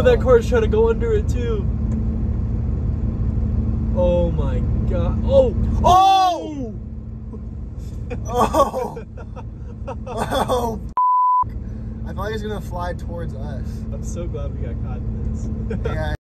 that car's trying to go under it too. Oh my god. Oh! Oh! Oh! Oh! I thought he was gonna fly towards us. I'm so glad we got caught in this. Yeah.